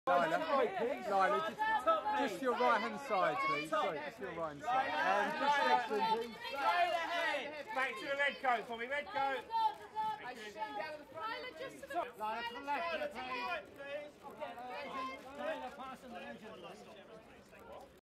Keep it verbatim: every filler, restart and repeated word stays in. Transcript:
Lilah, Lilah, just, just your right hand side, please. Sorry, just your right hand side. Um, just next to him, please. Straight ahead. Back to the red coat for me, red coat. Lilah, just to the Lilah, come left, please.